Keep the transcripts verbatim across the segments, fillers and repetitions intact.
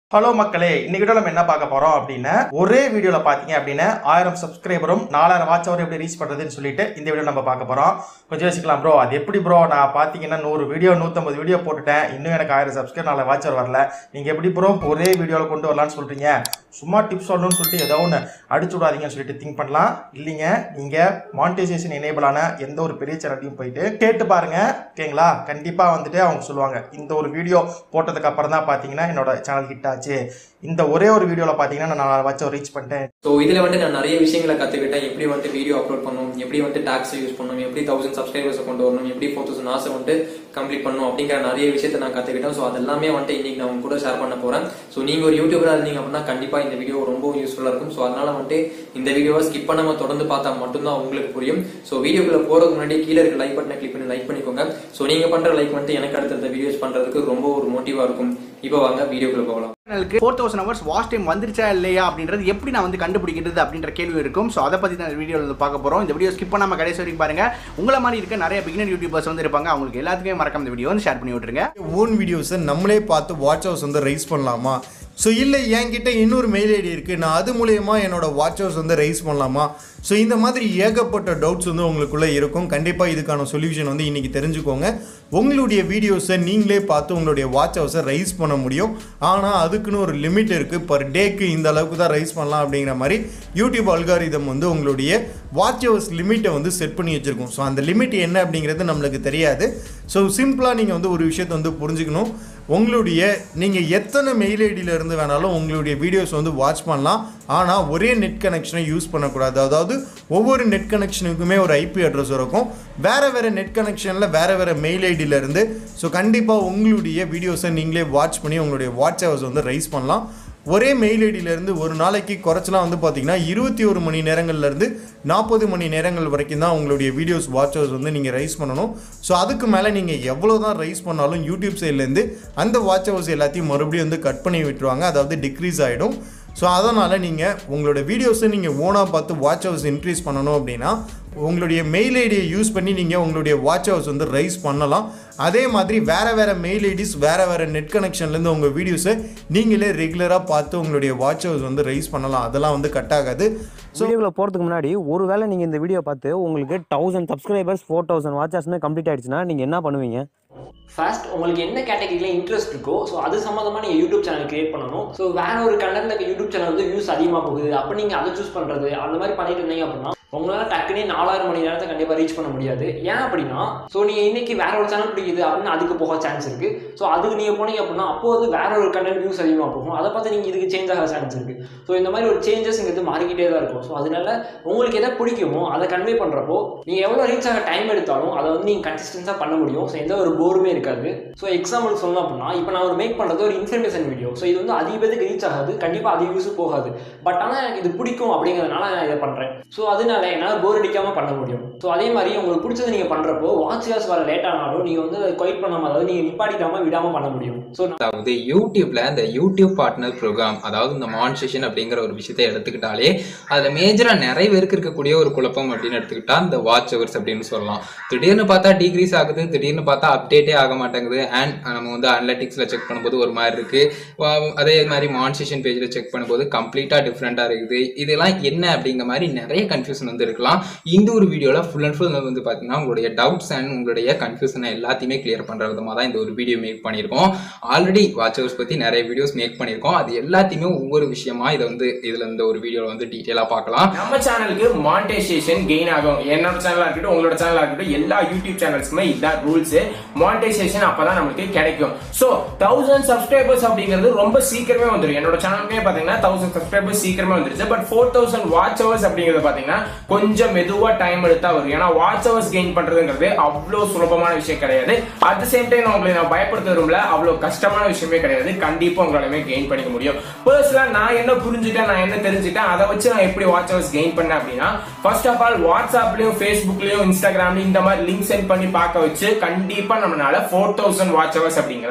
Hello மக்களே, இன்னைக்கு வீடியோல நம்ம என்ன பார்க்க போறோம் அப்படின்னா, ஒரே வீடியோல பாத்தீங்க அப்படின்னா ஆயிரம் சப்ஸ்கிரைபரும் நாலாயிரம் வாட்ச் அவர் எப்படி ரீச் பண்றதுன்னு சொல்லிட்டு இந்த வீடியோ நம்ம பார்க்க போறோம். கொஞ்சம் யோசிக்கலாம் ப்ரோ, அது எப்படி ப்ரோ? நான் பாத்தீங்கன்னா நூறு வீடியோ நூத்தம்பது வீடியோ போட்டுட்டேன், இன்னும் எனக்கு ஆயிரம் சப்ஸ்கிரைபர் நாலாயிரம் வாட்ச் அவர் வரல. நீங்க எப்படி ப்ரோ ஒரே வீடியோல கொண்டு வரலாம்னு சொல்றீங்க? சும்மா டிப்ஸ் சொல்லணும்னு சொல்லிட்டு ஏதோ ஒன்று அடிச்சு விடாதீங்கன்னு சொல்லிட்டு திங்க் பண்ணலாம். இல்லைங்க, நீங்க மானிட்டைசேஷன் எனேபிள் ஆன எந்த ஒரு பெரிய சேனல்லையும் போயிட்டு கேட்டு பாருங்க, ஓகேங்களா? கண்டிப்பா வந்துட்டு அவங்க சொல்லுவாங்க, இந்த ஒரு வீடியோ போட்டதுக்கு அப்புறம் தான் பாத்தீங்கன்னா என்னோட சேனல் ஹிட் ஆச்சு, இந்த ஒரே ஒரு வீடியோல பாத்தீங்கன்னா நான் வாட்ச் ரீச் பண்ணிட்டேன். ஸோ இதுல வந்து நான் நிறைய விஷயங்களை கத்துக்கிட்டேன். எப்படி வந்து வீடியோ அப்லோட் பண்ணணும், எப்படி வந்து டாக்ஸ் யூஸ் பண்ணணும், எப்படி தௌசண்ட் சப்ஸ்கிரைபர்ஸ் கொண்டு வரணும், எப்படி ஃபோர் தௌசண்ட் ஆசை வந்து கம்ப்ளீட் பண்ணணும் அப்படிங்கிற நிறைய விஷயத்தை நான் கத்துக்கிட்டேன். ஸோ அதெல்லாமே வந்துட்டு இன்னைக்கு நான் கூட ஷேர் பண்ண போறேன். ஸோ நீங்க ஒரு யூடியூபரா இருந்தீங்க அப்படின்னா கண்டிப்பா இந்த வீடியோ ரொம்ப யூஸ்ஃபுல்லா இருக்கும். ஸோ அதனால வந்துட்டு இந்த வீடியோவை ஸ்கிப் பண்ணாம தொடர்ந்து பார்த்தா மட்டும்தான் உங்களுக்கு புரியும். ஸோ வீடியோக்குள்ள போறதுக்கு முன்னாடி கீழே இருக்க லைக் பட்டனை கிளிக் பண்ணி லைக் பண்ணிக்கோங்க. ஸோ நீங்க பண்ற லைக் வந்துட்டு எனக்கு அடுத்த வீடியோஸ் பண்றதுக்கு ரொம்ப ஒரு மோட்டிவா இருக்கும். இப்போ வாங்க வீடியோக்குள்ள போகலாம். சேனலுக்கு four thousand hours watch time வந்துருச்சா இல்லையா அப்படின்றது எப்படி நான் வந்து கண்டுபிடிக்கிறது அப்படின்ற கேள்வி இருக்கும். ஸோ அதை பற்றி தான் வீடியோவில் வந்து பார்க்க போகிறோம். இந்த வீடியோ ஸ்கிப் பண்ணாமல் கடைசி வரைக்கும் பாருங்க. உங்களை மாதிரி இருக்க நிறைய பிகினர் யூடியூபர்ஸ் வந்து இருப்பாங்க, அவங்களுக்கு எல்லாத்துக்குமே மறக்காம இந்த வீடியோ வந்து ஷேர் பண்ணி விட்டுருங்க. ஓன் வீடியோஸை நம்மளே பார்த்து வாட்ச் ஹவர்ஸ் வந்து ரைஸ் பண்ணலாமா? ஸோ இல்லை என்கிட்ட இன்னொரு மெயில் ஐடி இருக்குது, நான் அது மூலயமா என்னோட வாட்ச் ஹவர்ஸ் வந்து ரைஸ் பண்ணலாமா? ஸோ இந்த மாதிரி ஏகப்பட்ட டவுட்ஸ் வந்து உங்களுக்குள்ளே இருக்கும். கண்டிப்பாக இதுக்கான சொல்யூஷன் வந்து இன்றைக்கி தெரிஞ்சுக்கோங்க. உங்களுடைய வீடியோஸை நீங்களே பார்த்து உங்களுடைய வாட்ச் ஹவர்ஸை ரைஸ் பண்ண முடியும். ஆனால் அதுக்குன்னு ஒரு லிமிட் இருக்குது. பர் டேக்கு இந்த அளவுக்கு தான் ரைஸ் பண்ணலாம் அப்படிங்கிற மாதிரி யூடியூப் அல்காரிதம் வந்து உங்களுடைய வாட்ச் ஹவர்ஸ் லிமிட்டை வந்து செட் பண்ணி வச்சுருக்கோம். ஸோ அந்த லிமிட் என்ன அப்படிங்கிறது நம்மளுக்கு தெரியாது. ஸோ சிம்பிளாக நீங்கள் வந்து ஒரு விஷயத்தை வந்து புரிஞ்சுக்கணும். உங்களுடைய நீங்கள் எத்தனை மெயில் ஐடியிலேருந்து வேணாலும் உங்களுடைய வீடியோஸ் வந்து வாட்ச் பண்ணலாம். ஆனால் ஒரே நெட் கனெக்ஷனை யூஸ் பண்ணக்கூடாது. அதாவது ஒவ்வொரு நெட் கனெக்ஷனுக்குமே ஒரு ஐபி அட்ரஸ் இருக்கும். வேறு வேறு நெட் கனெக்ஷனில் வேறு வேறு மெயில் ஐடியிலேருந்து. ஸோ கண்டிப்பாக உங்களுடைய வீடியோஸை நீங்களே வாட்ச் பண்ணி உங்களுடைய வாட்ச் ஹவர்ஸ் வந்து ரைஸ் பண்ணலாம். ஒரே மெயில் ஐடியிலேருந்து ஒரு நாளைக்கு குறைச்சலாம் வந்து பார்த்திங்கன்னா இருபத்தி ஒரு மணி நேரங்கள்லேருந்து நாற்பது மணி நேரங்கள் வரைக்கும் தான் உங்களுடைய வீடியோஸ் வாட்ச் ஹவர்ஸ் வந்து நீங்கள் ரைஸ் பண்ணணும். ஸோ அதுக்கு மேலே நீங்கள் எவ்வளோ தான் ரைஸ் பண்ணாலும் யூடியூப் சைட்லேருந்து அந்த வாட்ச் ஹவர்ஸ் எல்லாத்தையும் மறுபடியும் வந்து கட் பண்ணி விட்டுருவாங்க, அதாவது டிக்ரீஸ் ஆகிடும். ஸோ அதனால் நீங்கள் உங்களோட வீடியோஸை நீங்கள் ஓனாக பார்த்து வாட்ச் ஹவர்ஸ் இன்க்ரீஸ் பண்ணணும் அப்படின்னா உங்களுடைய மெயில் ஐடியை யூஸ் பண்ணி நீங்கள் உங்களுடைய வாட்ச் ஹவர்ஸ் வந்து ரைஸ் பண்ணலாம். அதே மாதிரி வேறு வேறு மெயில் ஐடிஸ் வேறு வேறு நெட் கனெக்ஷன்லேருந்து உங்கள் வீடியோஸை நீங்களே ரெகுலராக பார்த்து உங்களுடைய வாட்ச் ஹவர்ஸ் வந்து ரைஸ் பண்ணலாம். அதெல்லாம் வந்து கட் ஆகாது. ஸோ வீடியோவில் போகிறதுக்கு முன்னாடி ஒரு வேளை நீங்கள் இந்த வீடியோ பார்த்து உங்களுக்கு தௌசண்ட் சப்ஸ்கிரைபர்ஸ் ஃபோர் தௌசண்ட் வாட்சர்ஸ்மே கம்ப்ளீட் ஆகிடுச்சுன்னா நீங்கள் என்ன பண்ணுவீங்க? ஃபர்ஸ்ட் உங்களுக்கு என்ன கேட்டகரியில் இன்ட்ரெஸ்ட் இருக்கோ ஸோ அது சம்மந்தமாக நீங்கள் யூடியூப் சேனல் கிரியேட் பண்ணணும். ஸோ வேற ஒரு கண்டென்ட்ல இருக்க யூடியூப் சேனல் வந்து வியூஸ் அதிகமாக போகுது, அப்போ நீங்கள் அதை சூஸ் பண்ணுறது அந்த மாதிரி பண்ணிட்டு இருந்தீங்க அப்படின்னா உங்களால் டக்குனே நாலாயிரம் மணி நேரத்தை கண்டிப்பாக ரீச் பண்ண முடியாது. ஏன் அப்படின்னா ஸோ நீங்கள் இன்னைக்கு வேற ஒரு சேனல் பிடிக்குது அப்படின்னு அதுக்கு போக சான்ஸ் இருக்குது. ஸோ அதுக்கு நீங்கள் போனீங்க அப்படின்னா அப்போ வந்து வேற ஒரு கண்டென்ட் வியூஸ் அதிகமாக போகும், அதை பார்த்து நீங்கள் இதுக்கு சேஞ்ச் ஆக சான்ஸ் இருக்குது. ஸோ இந்த மாதிரி ஒரு சேஞ்சஸ்ங்கிறது மாறிக்கிட்டே தான் இருக்கும். ஸோ அதனால உங்களுக்கு எதை பிடிக்குமோ அதை கன்வே பண்ணுறப்போ நீங்கள் எவ்வளோ ரீச் ஆக டைம் எடுத்தாலும் அதை வந்து நீங்கள் கன்சிஸ்டன்ஸாக பண்ண முடியும். ஸோ எந்த ஒரு போருமே இருக்காது. ஸோ எக்ஸாம்பிள் சொல்லணும் அப்படின்னா இப்போ நான் ஒரு மேக் பண்ணுறது ஒரு இன்ஃபர்மேஷன் வீடியோ. ஸோ இது வந்து அதிக பேருக்கு ரீச் ஆகாது, கண்டிப்பாக அதிக வியூஸ் போகாது. பட் ஆனால் எனக்கு இது பிடிக்கும் அப்படிங்கிறதுனால நான் இதை பண்ணுறேன். ஸோ அதனால என்னால் போர் அடிக்காமல் பண்ண முடியும். ஸோ அதே மாதிரி உங்களுக்கு பிடிச்சது நீங்கள் பண்ணுறப்போ வாட்ச் ஹவர்ஸ் வர லேட் ஆனாலும் நீங்கள் வந்து குவைட் பண்ணாமல், அதாவது நீங்கள் நிப்பாட்டிக்காமல் விடாமல் பண்ண முடியும். ஸோ அதாவது யூடியூப்ல இந்த யூடியூப் பார்ட்னர் ப்ரோக்ராம், அதாவது இந்த மானிட்டைசேஷன் அப்படிங்கிற ஒரு விஷயத்தை எடுத்துக்கிட்டாலே அதில் மேஜராக நிறைய பேருக்கு இருக்கக்கூடிய ஒரு குழப்பம் அப்படின்னு எடுத்துக்கிட்டா இந்த வாட்ச் ஹவர்ஸ் அப்படின்னு சொல்லலாம். திடீர்னு பார்த்தா டிக்ரீஸ் ஆகுது, திடீர்னு பார்த்தா அப்டேட்டே ஆக மாட்டேங்குது. அண்ட் நம்ம வந்து அனலிட்டிக்ஸில் செக் பண்ணும்போது ஒரு மாதிரி இருக்குது, அதே மாதிரி மானிட்டைசேஷன் பேஜில் செக் பண்ணும்போது கம்ப்ளீட்டாக டிஃப்ரெண்ட்டாக இருக்குது. இதெல்லாம் என்ன அப்படிங்கிற மாதிரி நிறைய கன்ஃபியூஷன் வந்து இருக்கலாம். இந்த ஒரு வீடியோவில் ஃபுல் அண்ட் ஃபுல் வந்து பார்த்தீங்கன்னா உங்களுடைய டவுட்ஸ் அண்ட் உங்களுடைய கன்ஃபியூஷனை எல்லாத்தையுமே கிளியர் பண்ணுற விதமாக தான் இந்த ஒரு வீடியோ மேக் பண்ணியிருக்கோம். ஆல்ரெடி வாட்ச் ஹவர்ஸ் பற்றி நிறைய வீடியோஸ் மேக் பண்ணியிருக்கோம். அது எல்லாத்தையுமே ஒவ்வொரு விஷயமா இதை வந்து இதில் இந்த ஒரு வீடியோவில் வந்து டீட்டெயிலாக பார்க்கலாம். நம்ம சேனலுக்கு மானிட்டைசேஷன் கெயின் ஆகும். என்னோட சேனலாக இருக்கட்டும், உங்களோட சேனலாக இருக்கட்டும், எல்லா யூடியூப் சேனல்ஸுமே இதுதான் ரூல்ஸ். மானிட்டைசேஷன் அப்பதான் நமக்கு கிடைக்கும். ஸோ தௌசண்ட் சப்ஸ்கிரைபர்ஸ் அப்படிங்கிறது ரொம்ப சீக்கிரமே வந்துடும். என்னோட சேனலுமே பார்த்தீங்கன்னா தௌசண்ட் சப்ஸ்கிரைபர்ஸ் சீக்கிரமே வந்துருச்சு. But four thousand watch hours அப்படிங்கிறது பார்த்தீங்கன்னா கொஞ்சம் மெதுவா டைம் எடுத்தா வரும். ஏன்னா வாட்ச் ஹவர்ஸ் கெயின் பண்றதுங்கிறது அவ்வளவு சுலபமான விஷயம் கிடையாது. அட் தி சேம் டைம் உங்களை நான் பயப்படுத்த விரும்பல, அவ்வளவு கஷ்டமான விஷயமே கிடையாது. கண்டிப்பா உங்களாலுமே கெயின் பண்ணிக்க முடியும். பர்சனலா நான் என்ன புரிஞ்சுட்டேன், நான் என்ன தெரிஞ்சுட்டேன், அதை வச்சு நான் எப்படி வாட்ச் ஹவர்ஸ் கெயின் பண்ணேன் அப்படின்னா, ஃபர்ஸ்ட் ஆஃப் ஆல் வாட்ஸ்அப்லயும் ஃபேஸ்புக்லயும் இன்ஸ்டாகிராம்லயும் இந்த மாதிரி லிங்க் சென்ட் பண்ணி பார்க்க வச்சு கண்டிப்பா நம்மளால ஃபோர் தௌசண்ட் வாட்ச் ஹவர்ஸ் அப்படிங்கறத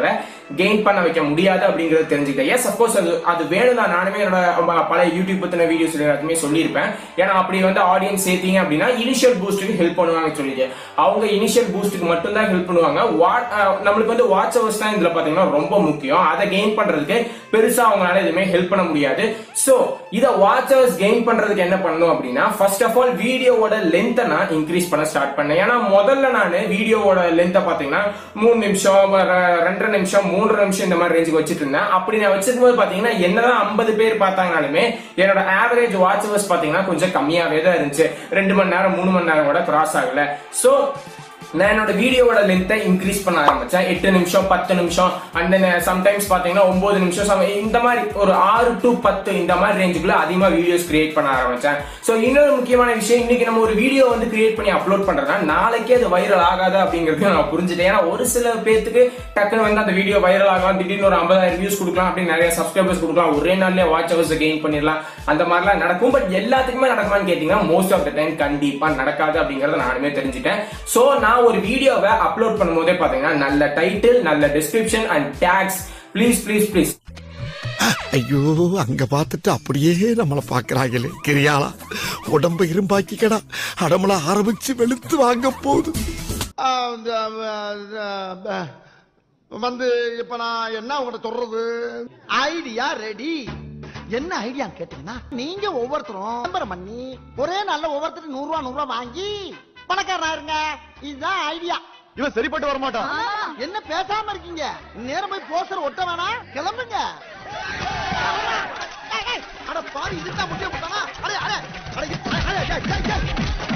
கெயின் பண்ண வைக்க முடியாது அப்படிங்கறது தெரிஞ்சுக்கிட்டேன். எஸ் அஃப்கோர்ஸ் அது அது வேணும் தான். நானுமே என்னோட பழைய யூடியூப் பத்தின வீடியோஸ் எல்லாத்தையுமே சொல்லியிருப்பேன். ஏன்னா அப்படி வந்து ஆடியன்ஸ் சேர்த்தீங்க அப்படின்னா இனிஷியல் பூஸ்ட்டுக்கு ஹெல்ப் பண்ணுவாங்க சொல்லிட்டு அவங்க இனிஷியல் பூஸ்ட்டுக்கு மட்டும் தான் ஹெல்ப் பண்ணுவாங்க. நம்மளுக்கு வந்து வாட்ச் ஹவர்ஸ் தான் இதுல பாத்தீங்கன்னா ரொம்ப முக்கியம். அதை கெயின் பண்றதுக்கு பெருசா அவங்களால எதுவுமே ஹெல்ப் பண்ண முடியாது. சோ இத வாட்ச் ஹவர்ஸ் கெயின் பண்றதுக்கு என்ன பண்ணணும் அப்படின்னா ஃபர்ஸ்ட் ஆஃப் ஆல் வீடியோவோட லென்த்தை நான் இன்க்ரீஸ் பண்ண ஸ்டார்ட் பண்ணேன். ஏன்னா முதல்ல நான் வீடியோவோட லென்த்தை பாத்தீங்கன்னா மூணு நிமிஷம் ரெண்டரை நிமிஷம் மூன்று நிமிஷம் இந்த மாதிரி ரேஞ்சுக்கு வச்சுட்டு இருந்தேன். அப்படி நான் வச்சிருக்கும் போது பாத்தீங்கன்னா என்னதான் ஐம்பது பேர் பார்த்தாங்கனாலுமே என்னோட ஆவரேஜ் வாட்ச் ஹவர்ஸ் பாத்தீங்கன்னா கொஞ்சம் கம்மியாவே தான் இருந்துச்சு. ரெண்டு மணி நேரம் மூணு மணி நேரம் கூட கிராஸ் ஆகல. சோ நான் என்னோட வீடியோவோட லென்த்தை இன்க்ரீஸ் பண்ண ஆரம்பிச்சேன். எட்டு நிமிஷம் பத்து நிமிஷம் அண்ட் தென் சம்டைம்ஸ் பாத்தீங்கன்னா ஒன்பது நிமிஷம் இந்த மாதிரி ஒரு ஆறு டு பத்து இந்த மாதிரி ரேஞ்சுக்குள்ள அதிகமா வீடியோஸ் கிரியேட் பண்ண ஆரம்பிச்சேன். சோ இன்னொரு முக்கியமான விஷயம், இன்னைக்கு நம்ம ஒரு வீடியோ வந்து கிரியேட் பண்ணி அப்லோட் பண்றதுனா நாளைக்கே அது வைரல் ஆகாது அப்படிங்கிறது நான் புரிஞ்சுட்டேன். ஏன்னா ஒரு சில பேருக்கு டக்குன்னு வந்து அந்த வீடியோ வைரல் ஆகலாம், திடீர்னு ஒரு ஐம்பதாயிரம் வியூஸ் கொடுக்கலாம், அப்படி நிறைய சப்ஸ்கிரைபர்ஸ் கொடுக்கலாம், ஒரே நாள்லயே வாட்ச் ஹவர்ஸ் கெயின் பண்ணிடலாம், அந்த மாதிரிலாம் நடக்கும். பட் எல்லாத்துக்குமே நடக்குமான்னு கேட்டீங்கன்னா மோஸ்ட் ஆஃப் த டைம் கண்டிப்பா நடக்காது அப்படிங்கறத நானுமே தெரிஞ்சுட்டேன். சோ நான் ஒரு வீடியோவை அப்லோட் பண்ணும்போதே பாத்தீங்கன்னா நல்ல டைட்டில், நல்ல description and tags please please please. ஐயோ அங்க பார்த்துட்டு அப்படியே நம்மளை பாக்குறாங்களே கிரியாளா, உடம்ப இரும்பாக்கிக்கடா, அடமள ஆரம்பிச்சு வெளுத்து வாங்க போகுது. வந்து இப்ப நான் என்ன உங்கள்கிட்ட சொல்றது, ஐடியா ரெடி. என்ன ஐடியா கேட்டீங்கன்னா நீங்க ஒவ்வொருத்தரும் விளம்பரம் பண்ணி ஒரே நாள்ல ஒவ்வொருத்தரும் நூறு ரூபா நூறு ரூபா வாங்கி பணக்காரனா இருங்க. இதுதான் ஐடியா. இவன் சரிப்பட்டு வர மாட்டான். என்ன பேசாம இருக்கீங்க? நேரம் போய் போஸ்டர் ஒட்ட வேணாம், கிளம்புங்க. அட பாரு, இதுதான் முக்கியம்.